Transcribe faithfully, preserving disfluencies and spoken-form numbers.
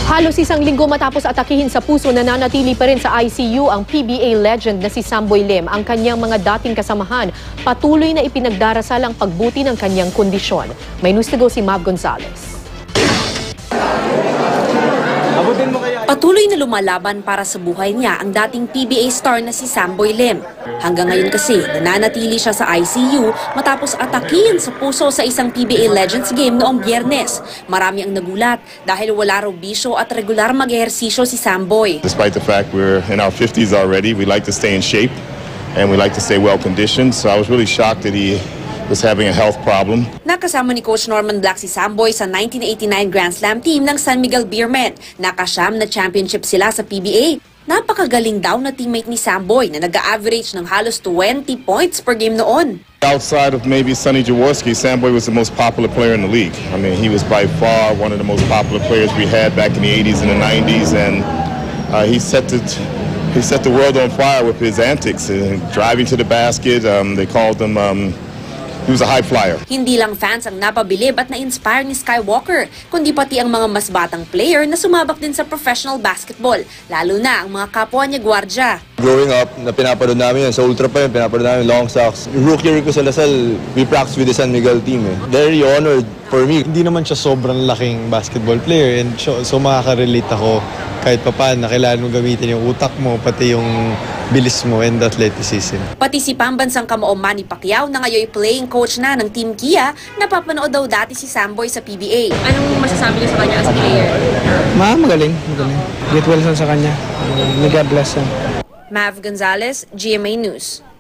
Halos isang linggo matapos atakihin sa puso, nananatili pa rin sa I C U ang P B A legend na si Samboy Lim. Ang kanyang mga dating kasamahan patuloy na ipinagdarasal ang pagbuti ng kanyang kondisyon. May news to go si Mav Gonzalez. Patuloy na lumalaban para sa buhay niya ang dating P B A star na si Samboy Lim. Hanggang ngayon kasi, nananatili siya sa I C U matapos atakihin sa puso sa isang P B A Legends game noong Biyernes. Marami ang nagulat dahil wala raw bisyo at regular mag-ehersisyo si Samboy. Despite the fact we're in our fifties already, we like to stay in shape and we like to stay well conditioned. So I was really shocked that he was having a health problem. Nakasama ni Coach Norman Black si Samboy sa nineteen eighty-nine Grand Slam team ng San Miguel Beermen. Nakasyam na championship sila sa P B A. Napakagaling daw na teammate ni Samboy na nag-average ng halos twenty points per game noon. Outside of maybe Sonny Jaworski, Samboy was the most popular player in the league. I mean, he was by far one of the most popular players we had back in the eighties and the nineties, and uh, he set the he set the world on fire with his antics, uh, driving to the basket. Um, they called him. Um, He was a high flyer. Hindi lang fans ang napabilib at na-inspire ni Skywalker, kundi pati ang mga mas batang player na sumabak din sa professional basketball, lalo na ang mga kapwa niya gwardya. Growing up, na pinapanood namin yan, sa Ultra pa yun, pinapanood namin Long Socks. Rookie year ko sa Lasal, we practice with the San Miguel team. Eh. Very honored for me. Hindi naman siya sobrang laking basketball player, and so, so makaka-relate ako kahit pa paano, kailangan mo gamitin yung utak mo, pati yung bilis mo and athleticism. Pati si pambansang kamao Manny Pacquiao na ngayon playing coach na ng Team Kia, napapanood daw dati si Samboy sa P B A. Anong masasabi niyo sa kanya as a player? Ma, magaling, magaling. Get well sa kanya. Uh, God bless him. Mav Gonzalez, G M A News.